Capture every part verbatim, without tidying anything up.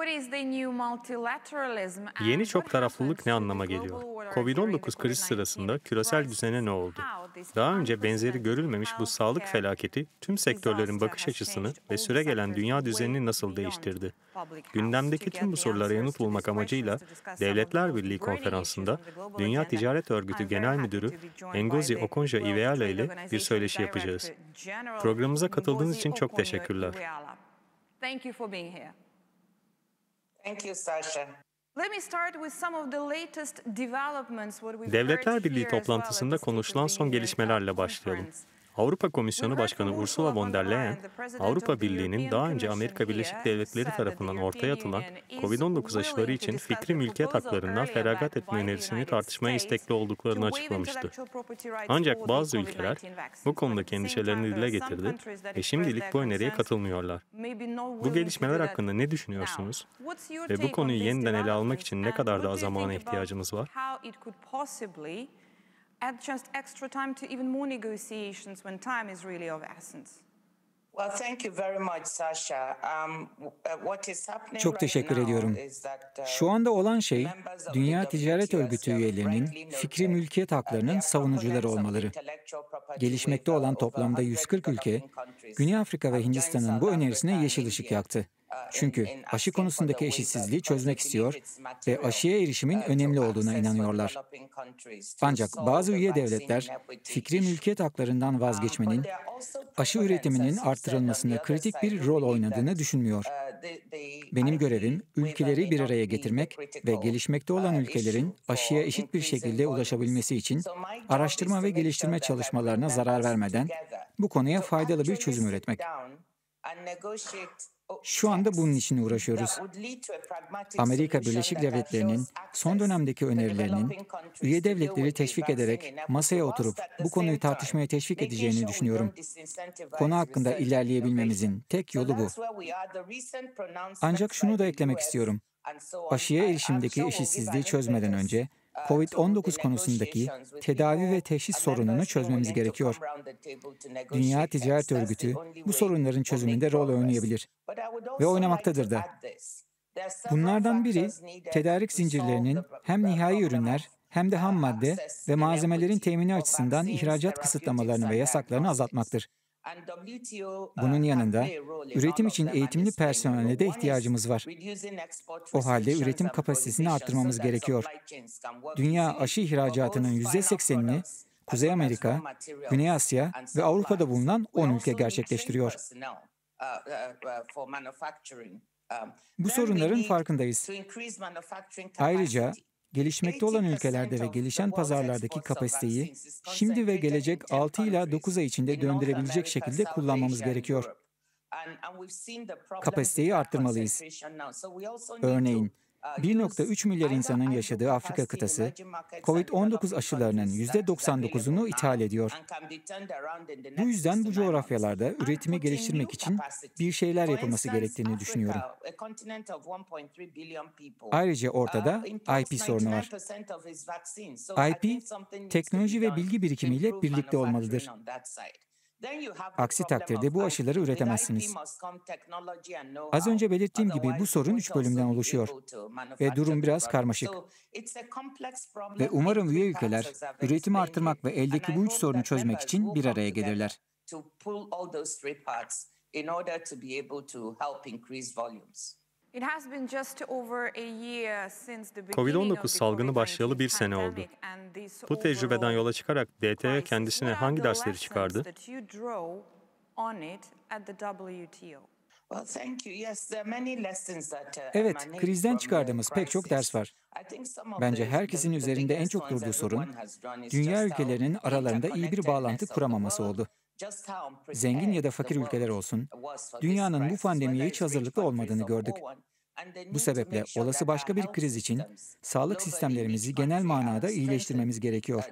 Yeni çok taraflılık ne anlama geliyor? kovid on dokuz kriz sırasında küresel düzene ne oldu? Daha önce benzeri görülmemiş bu sağlık felaketi tüm sektörlerin bakış açısını ve süregelen dünya düzenini nasıl değiştirdi? Gündemdeki tüm bu sorulara yanıt bulmak amacıyla Devletler Birliği Konferansı'nda Dünya Ticaret Örgütü Genel Müdürü Ngozi Okonjo-Iweala ile bir söyleşi yapacağız. Programımıza katıldığınız için çok teşekkürler. Thank you, Sasha. Devletler Birliği toplantısında konuşulan son gelişmelerle başlayalım. Avrupa Komisyonu Başkanı Ursula von der Leyen, Avrupa Birliği'nin daha önce Amerika Birleşik Devletleri tarafından ortaya atılan kovid on dokuz aşıları için fikri mülkiyet haklarından feragat etme önerisini tartışmaya istekli olduklarını açıklamıştı. Ancak bazı ülkeler bu konudaki endişelerini dile getirdi ve şimdilik bu öneriye katılmıyorlar. Bu gelişmeler hakkında ne düşünüyorsunuz? Ve bu konuyu yeniden ele almak için ne kadar daha zamana ihtiyacımız var? Add just extra time to even more negotiations when time is really of essence. Well, thank you very much, Sasha. Um, what is happening Çok teşekkür ediyorum. Şu anda olan şey, Dünya Ticaret Örgütü üyelerinin fikri mülkiyet haklarının savunucuları olmaları. Gelişmekte olan toplamda yüz kırk ülke, Güney Afrika ve Hindistan'ın bu önerisine yeşil ışık yaktı. Çünkü aşı konusundaki eşitsizliği çözmek istiyor ve aşıya erişimin önemli olduğuna inanıyorlar. Ancak bazı üye devletler fikri mülkiyet haklarından vazgeçmenin, aşı üretiminin artırılmasında kritik bir rol oynadığını düşünmüyor. Benim görevim ülkeleri bir araya getirmek ve gelişmekte olan ülkelerin aşıya eşit bir şekilde ulaşabilmesi için araştırma ve geliştirme çalışmalarına zarar vermeden bu konuya faydalı bir çözüm üretmek. Şu anda bunun için uğraşıyoruz. Amerika Birleşik Devletleri'nin son dönemdeki önerilerinin üye devletleri teşvik ederek masaya oturup bu konuyu tartışmaya teşvik edeceğini düşünüyorum. Konu hakkında ilerleyebilmemizin tek yolu bu. Ancak şunu da eklemek istiyorum. Aşıya erişimdeki eşitsizliği çözmeden önce kovid on dokuz konusundaki tedavi ve teşhis sorununu çözmemiz gerekiyor. Dünya Ticaret Örgütü bu sorunların çözümünde rol oynayabilir ve oynamaktadır da. Bunlardan biri tedarik zincirlerinin hem nihai ürünler hem de ham madde ve malzemelerin temini açısından ihracat kısıtlamalarını ve yasaklarını azaltmaktır. Bunun yanında üretim için eğitimli personele de ihtiyacımız var. O halde üretim kapasitesini arttırmamız gerekiyor. Dünya aşı ihracatının yüzde seksenini Kuzey Amerika, Güney Asya ve Avrupa'da bulunan on ülke gerçekleştiriyor. Bu sorunların farkındayız. Ayrıca gelişmekte olan ülkelerde ve gelişen pazarlardaki kapasiteyi şimdi ve gelecek altı ila dokuz ay içinde döndürebilecek şekilde kullanmamız gerekiyor. Kapasiteyi arttırmalıyız. Örneğin, bir nokta üç milyar insanın yaşadığı Afrika kıtası, kovid on dokuz aşılarının yüzde doksan dokuzunu ithal ediyor. Bu yüzden bu coğrafyalarda üretimi geliştirmek için bir şeyler yapılması gerektiğini düşünüyorum. Ayrıca ortada I P sorunu var. I P, teknoloji ve bilgi birikimiyle birlikte olmalıdır. Aksi takdirde bu aşıları üretemezsiniz. Az önce belirttiğim gibi bu sorun üç bölümden oluşuyor ve durum biraz karmaşık. Ve umarım üye ülkeler üretimi artırmak ve eldeki bu üç sorunu çözmek için bir araya gelirler. kovid on dokuz salgını başlayalı bir sene oldu. Bu tecrübeden yola çıkarak D T E kendisine hangi dersleri çıkardı? Evet, krizden çıkardığımız pek çok ders var. Bence herkesin üzerinde en çok durduğu sorun, dünya ülkelerinin aralarında iyi bir bağlantı kuramaması oldu. Zengin ya da fakir ülkeler olsun, dünyanın bu pandemiye hiç hazırlıklı olmadığını gördük. Bu sebeple olası başka bir kriz için sağlık sistemlerimizi genel manada iyileştirmemiz gerekiyor.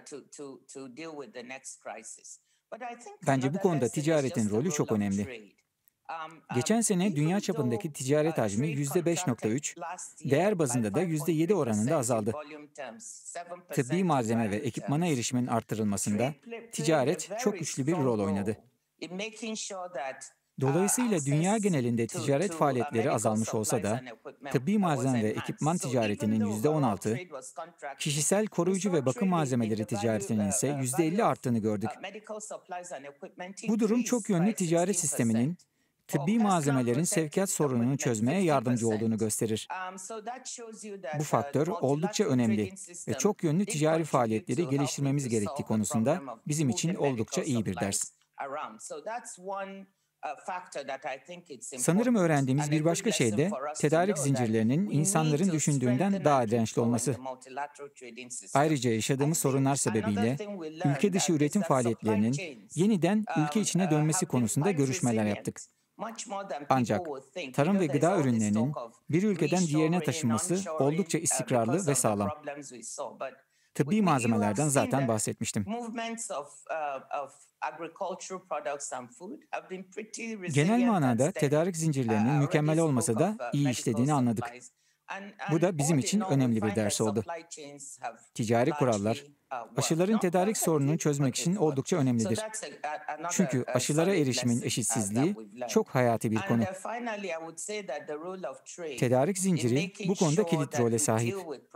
Bence bu konuda ticaretin rolü çok önemli. Geçen sene dünya çapındaki ticaret hacmi yüzde beş nokta üç, değer bazında da yüzde yedi oranında azaldı. Tıbbi malzeme ve ekipmana erişimin arttırılmasında ticaret çok güçlü bir rol oynadı. Dolayısıyla dünya genelinde ticaret faaliyetleri azalmış olsa da, tıbbi malzeme ve ekipman ticaretinin yüzde on altı, kişisel koruyucu ve bakım malzemeleri ticaretinin ise yüzde elli arttığını gördük. Bu durum çok yönlü ticaret sisteminin, tıbbi malzemelerin sevkiyat sorununu çözmeye yardımcı olduğunu gösterir. Bu faktör oldukça önemli ve çok yönlü ticari faaliyetleri geliştirmemiz gerektiği konusunda bizim için oldukça iyi bir ders. Sanırım öğrendiğimiz bir başka şey de tedarik zincirlerinin insanların düşündüğünden daha dirençli olması. Ayrıca yaşadığımız sorunlar sebebiyle ülke dışı üretim faaliyetlerinin yeniden ülke içine dönmesi konusunda görüşmeler yaptık. Ancak tarım ve gıda ürünlerinin bir ülkeden diğerine taşınması oldukça istikrarlı ve sağlam. Tıbbi malzemelerden zaten bahsetmiştim. Genel manada tedarik zincirlerinin mükemmel olmasa da iyi işlediğini anladık. Bu da bizim için önemli bir ders oldu. Ticari kurallar, aşıların tedarik sorununu çözmek için oldukça önemlidir. Çünkü aşılara erişimin eşitsizliği çok hayati bir konu. Tedarik zinciri bu konuda kilit role sahip.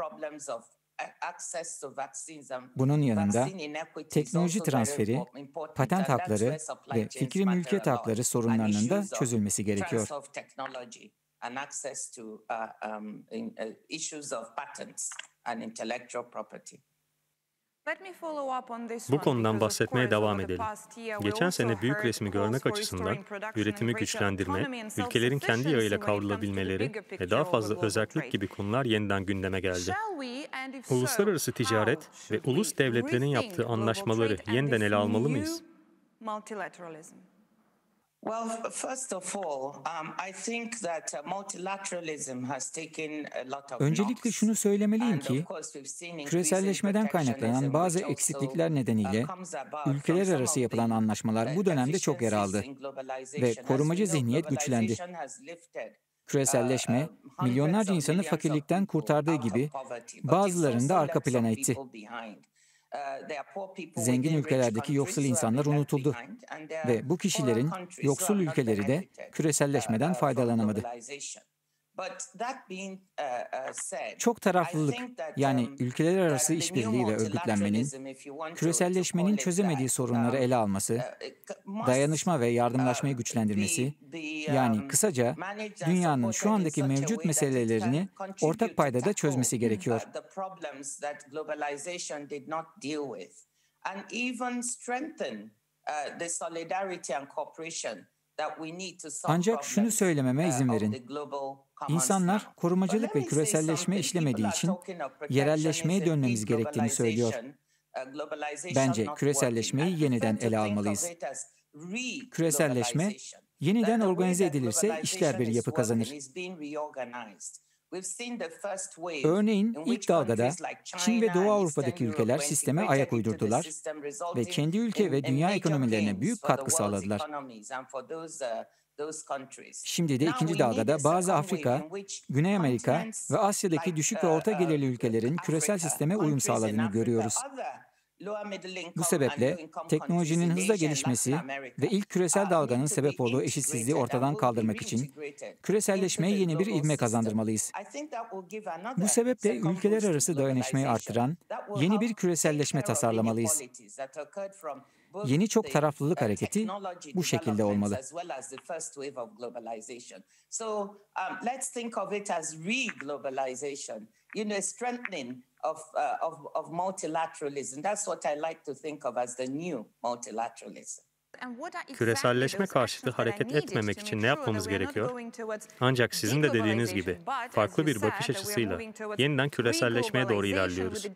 Bunun yanında teknoloji transferi, patent hakları ve fikri mülkiyet hakları sorunlarının da çözülmesi gerekiyor. Bu konudan bahsetmeye devam edelim. Geçen sene büyük resmi görmek açısından üretimi güçlendirme, ülkelerin kendi yağıyla kavrulabilmeleri ve daha fazla özerklik gibi konular yeniden gündeme geldi. Uluslararası ticaret ve ulus devletlerin yaptığı anlaşmaları yeniden ele almalı mıyız? Well, first of all, um, I think that uh, multilateralism has taken a lot of Öncelikle şunu söylemeliyim ki, küreselleşmeden kaynaklanan bazı eksiklikler nedeniyle ülkeler arası yapılan anlaşmalar bu dönemde çok yer aldı ve korumacı zihniyet güçlendi. Küreselleşme, milyonlarca insanı fakirlikten kurtardığı gibi bazılarını da arka plana itti. Zengin ülkelerdeki yoksul insanlar unutuldu ve bu kişilerin yoksul ülkeleri de küreselleşmeden faydalanamadı. Çok taraflılık, yani ülkeler arası işbirliği ve örgütlenmenin, küreselleşmenin çözemediği sorunları ele alması, dayanışma ve yardımlaşmayı güçlendirmesi, yani kısaca dünyanın şu andaki mevcut meselelerini ortak paydada çözmesi gerekiyor. Ancak şunu söylememe izin verin. İnsanlar korumacılık ve küreselleşme işlemediği için yerelleşmeye dönmemiz gerektiğini söylüyor. Bence küreselleşmeyi yeniden ele almalıyız. Küreselleşme yeniden organize edilirse işler bir yapı kazanır. Örneğin ilk dalgada Çin ve Doğu Avrupa'daki ülkeler sisteme ayak uydurdular ve kendi ülke ve dünya ekonomilerine büyük katkı sağladılar. Şimdi de ikinci dalgada bazı Afrika, Güney Amerika ve Asya'daki düşük ve orta gelirli ülkelerin küresel sisteme uyum sağladığını görüyoruz. Bu sebeple teknolojinin hızla gelişmesi ve ilk küresel dalganın sebep olduğu eşitsizliği ortadan kaldırmak için küreselleşmeye yeni bir ivme kazandırmalıyız. Bu sebeple ülkeler arası dayanışmayı artıran yeni bir küreselleşme tasarlamalıyız. Yeni çok taraflılık hareketi bu şekilde olmalı. Of, uh, of, of multilateralism. That's what I like to think of as the new multilateralism. Küreselleşme karşıtı hareket etmemek için ne yapmamız gerekiyor? Ancak sizin de dediğiniz gibi farklı bir bakış açısıyla yeniden küreselleşmeye doğru ilerliyoruz.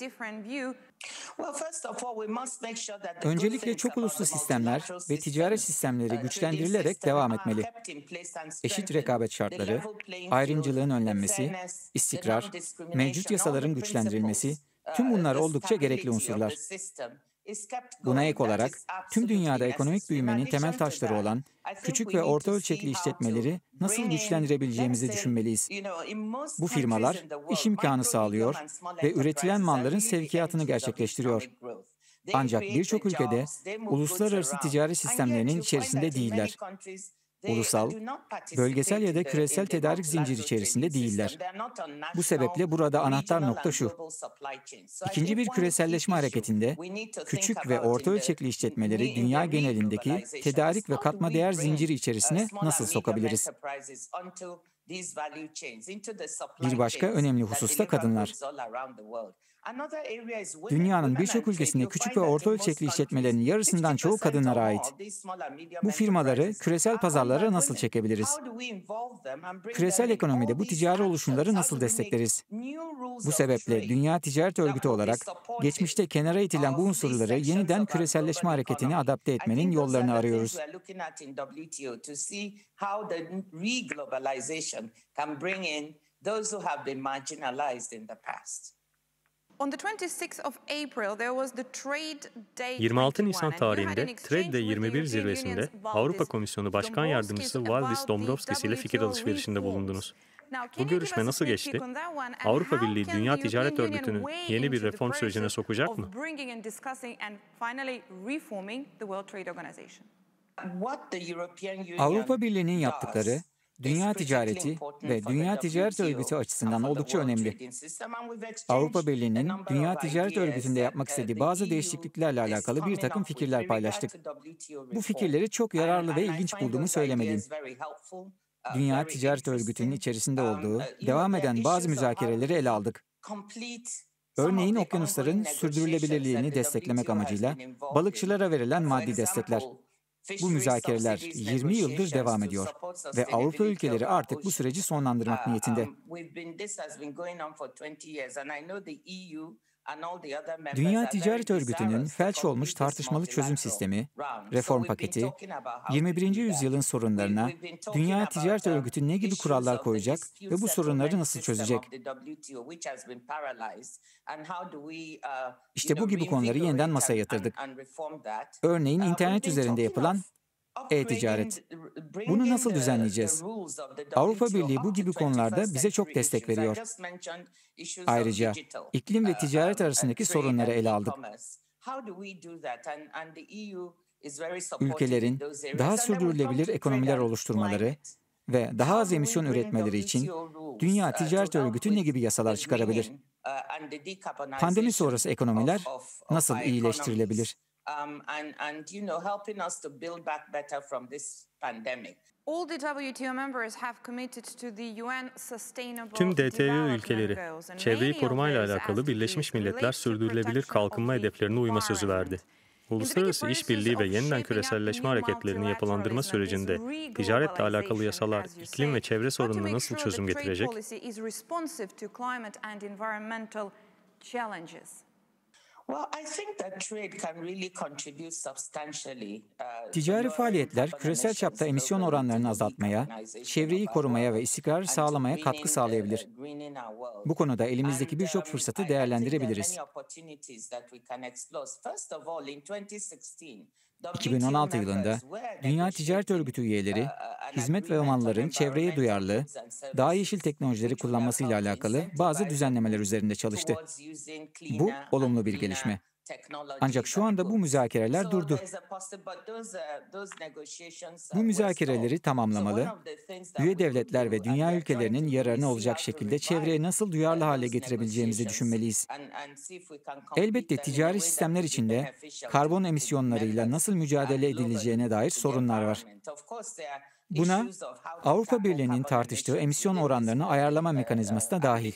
Öncelikle çok uluslu sistemler ve ticaret sistemleri güçlendirilerek devam etmeli. Eşit rekabet şartları, ayrımcılığın önlenmesi, istikrar, mevcut yasaların güçlendirilmesi, tüm bunlar oldukça gerekli unsurlar. Buna ek olarak tüm dünyada ekonomik büyümenin temel taşları olan küçük ve orta ölçekli işletmeleri nasıl güçlendirebileceğimizi düşünmeliyiz. Bu firmalar iş imkanı sağlıyor ve üretilen malların sevkiyatını gerçekleştiriyor. Ancak birçok ülkede uluslararası ticaret sistemlerinin içerisinde değiller. Ulusal, bölgesel ya da küresel tedarik zinciri içerisinde değiller. Bu sebeple burada anahtar nokta şu: İkinci bir küreselleşme hareketinde küçük ve orta ölçekli işletmeleri dünya genelindeki tedarik ve katma değer zinciri içerisine nasıl sokabiliriz? Bir başka önemli husus da kadınlar. Dünyanın birçok ülkesinde küçük ve orta ölçekli işletmelerin yarısından çoğu kadınlara ait. Bu firmaları küresel pazarlara nasıl çekebiliriz? Küresel ekonomide bu ticari oluşumları nasıl destekleriz? Bu sebeple Dünya Ticaret Örgütü olarak geçmişte kenara itilen bu unsurları yeniden küreselleşme hareketine adapte etmenin yollarını arıyoruz. yirmi altı Nisan tarihinde Trade Day yirmi bir zirvesinde Avrupa Komisyonu Başkan Yardımcısı Valdis Dombrovskis ile fikir alışverişinde bulundunuz. Bu görüşme nasıl geçti? Avrupa Birliği Dünya Ticaret Örgütü'nü yeni bir reform sürecine sokacak mı? Avrupa Birliği'nin yaptıkları dünya ticareti ve Dünya Ticaret Örgütü açısından oldukça önemli. Avrupa Birliği'nin Dünya Ticaret Örgütü'nde yapmak istediği bazı değişikliklerle alakalı bir takım fikirler paylaştık. Bu fikirleri çok yararlı ve ilginç bulduğumu söylemeliyim. Dünya Ticaret Örgütü'nün içerisinde olduğu, devam eden bazı müzakereleri ele aldık. Örneğin okyanusların sürdürülebilirliğini desteklemek amacıyla balıkçılara verilen maddi destekler. Bu müzakereler yirmi yıldır devam ediyor ve Avrupa ülkeleri artık bu süreci sonlandırmak niyetinde. Dünya Ticaret Örgütü'nün felç olmuş tartışmalı çözüm sistemi, reform paketi, yirmi birinci yüzyılın sorunlarına Dünya Ticaret Örgütü ne gibi kurallar koyacak ve bu sorunları nasıl çözecek? İşte bu gibi konuları yeniden masaya yatırdık. Örneğin internet üzerinde yapılan e-ticaret. Bunu nasıl düzenleyeceğiz? Avrupa Birliği bu gibi konularda bize çok destek veriyor. Ayrıca iklim ve ticaret arasındaki sorunları ele aldık. Ülkelerin daha sürdürülebilir ekonomiler oluşturmaları ve daha az emisyon üretmeleri için Dünya Ticaret Örgütü ne gibi yasalar çıkarabilir? Pandemi sonrası ekonomiler nasıl iyileştirilebilir? Um, and, and, you know, helping us to build back better from this pandemic. Tüm D T Ö ülkeleri, çevreyi korumayla alakalı Birleşmiş Milletler Sürdürülebilir Kalkınma Hedeflerine uyma sözü verdi. Uluslararası işbirliği ve yeniden küreselleşme hareketlerini yapılandırma sürecinde ticaretle alakalı yasalar, iklim ve çevre sorununa nasıl çözüm getirecek? Ticari faaliyetler küresel çapta emisyon oranlarını azaltmaya, çevreyi korumaya ve istikrarı sağlamaya katkı sağlayabilir. Bu konuda elimizdeki birçok fırsatı değerlendirebiliriz. iki bin on altı yılında Dünya Ticaret Örgütü üyeleri, hizmet ve malların çevreye duyarlı, daha yeşil teknolojileri kullanmasıyla alakalı bazı düzenlemeler üzerinde çalıştı. Bu olumlu bir gelişme. Ancak şu anda bu müzakereler durdu. Bu müzakereleri tamamlamalı, üye devletler ve dünya ülkelerinin yararına olacak şekilde çevreye nasıl duyarlı hale getirebileceğimizi düşünmeliyiz. Elbette ticari sistemler içinde karbon emisyonlarıyla nasıl mücadele edileceğine dair sorunlar var. Buna Avrupa Birliği'nin tartıştığı emisyon oranlarını ayarlama mekanizması da dahil.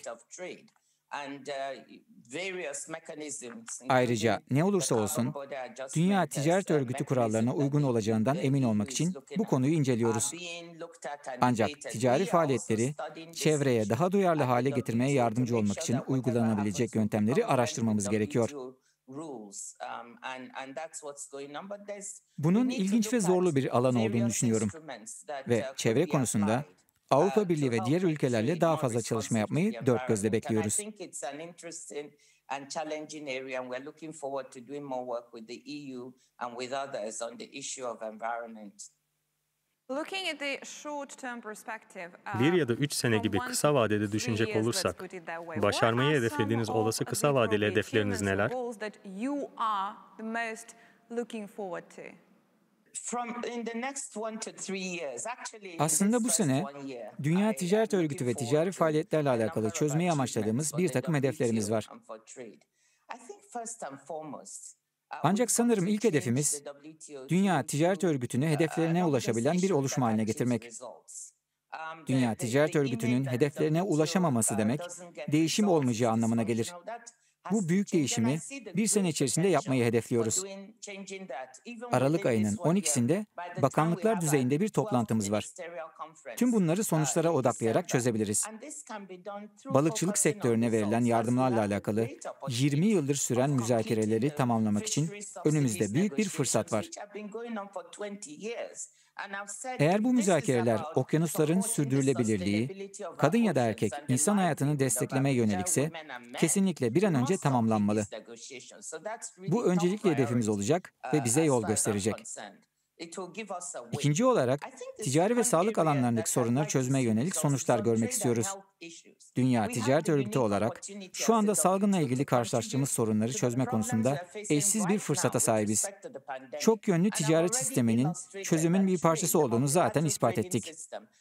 Ayrıca ne olursa olsun Dünya Ticaret Örgütü kurallarına uygun olacağından emin olmak için bu konuyu inceliyoruz. Ancak ticari faaliyetleri çevreye daha duyarlı hale getirmeye yardımcı olmak için uygulanabilecek yöntemleri araştırmamız gerekiyor. Bunun ilginç ve zorlu bir alan olduğunu düşünüyorum. Ve çevre konusunda Avrupa Birliği ve diğer ülkelerle daha fazla çalışma yapmayı dört gözle bekliyoruz. Bir ya da üç sene gibi kısa vadede düşünecek olursak, başarmayı hedeflediğiniz olası kısa vadeli hedefleriniz neler? Aslında bu sene Dünya Ticaret Örgütü ve ticari faaliyetlerle alakalı çözmeyi amaçladığımız bir takım hedeflerimiz var. Ancak sanırım ilk hedefimiz Dünya Ticaret Örgütü'nü hedeflerine ulaşabilen bir oluşum haline getirmek. Dünya Ticaret Örgütü'nün hedeflerine ulaşamaması demek, değişim olmayacağı anlamına gelir. Bu büyük değişimi bir sene içerisinde yapmayı hedefliyoruz. Aralık ayının on ikisinde bakanlıklar düzeyinde bir toplantımız var. Tüm bunları sonuçlara odaklayarak çözebiliriz. Balıkçılık sektörüne verilen yardımlarla alakalı yirmi yıldır süren müzakereleri tamamlamak için önümüzde büyük bir fırsat var. Eğer bu müzakereler okyanusların sürdürülebilirliği, kadın ya da erkek insan hayatını desteklemeye yönelikse kesinlikle bir an önce tamamlanmalı. Bu öncelikli hedefimiz olacak ve bize yol gösterecek. İkinci olarak, ticari ve sağlık alanlarındaki sorunları çözmeye yönelik sonuçlar görmek istiyoruz. Dünya Ticaret Örgütü olarak şu anda salgınla ilgili karşılaştığımız sorunları çözme konusunda eşsiz bir fırsata sahibiz. Çok yönlü ticaret sisteminin çözümün bir parçası olduğunu zaten ispat ettik.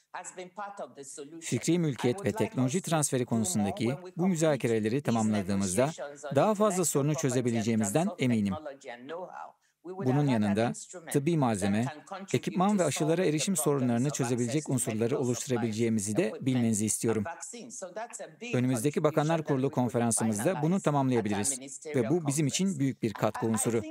Fikri mülkiyet ve teknoloji transferi konusundaki bu müzakereleri tamamladığımızda daha fazla sorunu çözebileceğimizden eminim. Bunun yanında tıbbi malzeme, ekipman ve aşılara erişim sorunlarını çözebilecek unsurları oluşturabileceğimizi de bilmenizi istiyorum. Önümüzdeki Bakanlar Kurulu konferansımızda bunu tamamlayabiliriz ve bu bizim için büyük bir katkı unsuru.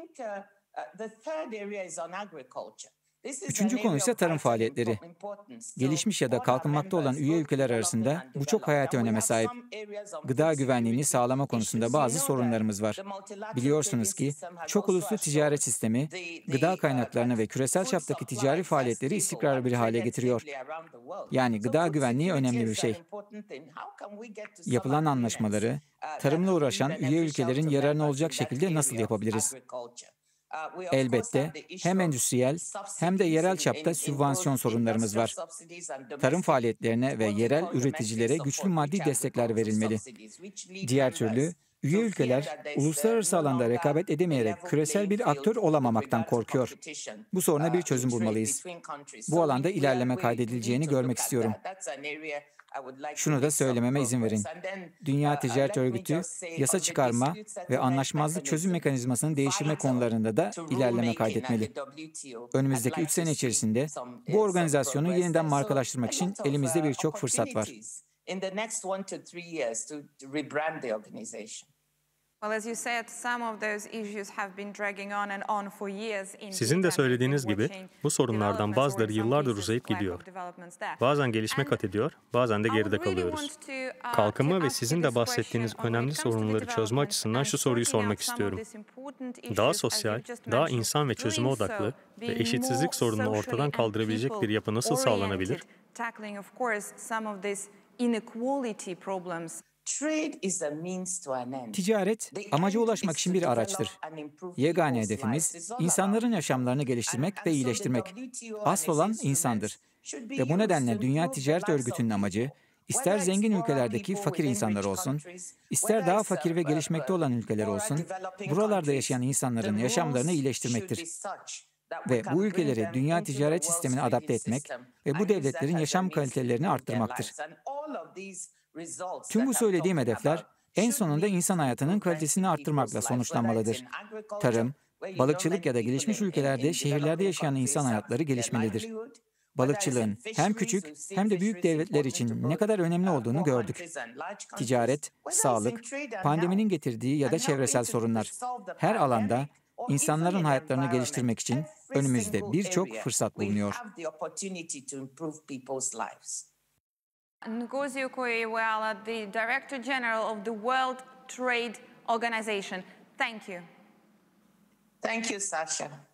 Üçüncü konu ise tarım faaliyetleri. Gelişmiş ya da kalkınmakta olan üye ülkeler arasında bu çok hayati öneme sahip. Gıda güvenliğini sağlama konusunda bazı sorunlarımız var. Biliyorsunuz ki çok uluslu ticaret sistemi, gıda kaynaklarını ve küresel çaptaki ticari faaliyetleri istikrarlı bir hale getiriyor. Yani gıda güvenliği önemli bir şey. Yapılan anlaşmaları, tarımla uğraşan üye ülkelerin yararına olacak şekilde nasıl yapabiliriz? Elbette hem endüstriyel hem de yerel çapta sübvansiyon sorunlarımız var. Tarım faaliyetlerine ve yerel üreticilere güçlü maddi destekler verilmeli. Diğer türlü üye ülkeler uluslararası alanda rekabet edemeyerek küresel bir aktör olamamaktan korkuyor. Bu soruna bir çözüm bulmalıyız. Bu alanda ilerleme kaydedileceğini görmek istiyorum. Şunu da söylememe izin verin. Dünya Ticaret Örgütü, yasa çıkarma ve anlaşmazlık çözüm mekanizmasını değiştirme konularında da ilerleme kaydetmeli. Önümüzdeki üç sene içerisinde bu organizasyonu yeniden markalaştırmak için elimizde birçok fırsat var. Sizin de söylediğiniz gibi bu sorunlardan bazıları yıllardır uzayıp gidiyor. Bazen gelişme kat ediyor, bazen de geride kalıyoruz. Kalkınma ve sizin de bahsettiğiniz önemli sorunları çözme açısından şu soruyu sormak istiyorum. Daha sosyal, daha insan ve çözüme odaklı ve eşitsizlik sorununu ortadan kaldırabilecek bir yapı nasıl sağlanabilir? Ticaret, amaca ulaşmak için bir araçtır. Yegane hedefimiz, insanların yaşamlarını geliştirmek ve iyileştirmek. Asıl olan insandır. Ve bu nedenle Dünya Ticaret Örgütü'nün amacı, ister zengin ülkelerdeki fakir insanlar olsun, ister daha fakir ve gelişmekte olan ülkeler olsun, buralarda yaşayan insanların yaşamlarını iyileştirmektir. Ve bu ülkeleri dünya ticaret sistemine adapte etmek ve bu devletlerin yaşam kalitelerini arttırmaktır. Tüm bu söylediğim hedefler en sonunda insan hayatının kalitesini arttırmakla sonuçlanmalıdır. Tarım, balıkçılık ya da gelişmiş ülkelerde şehirlerde yaşayan insan hayatları gelişmelidir. Balıkçılığın hem küçük hem de büyük devletler için ne kadar önemli olduğunu gördük. Ticaret, sağlık, pandeminin getirdiği ya da çevresel sorunlar. Her alanda insanların hayatlarını geliştirmek için önümüzde birçok fırsat bulunuyor. Ngozi Okoye-Iweala, the Director General of the World Trade Organization. Thank you. Thank you, Sasha.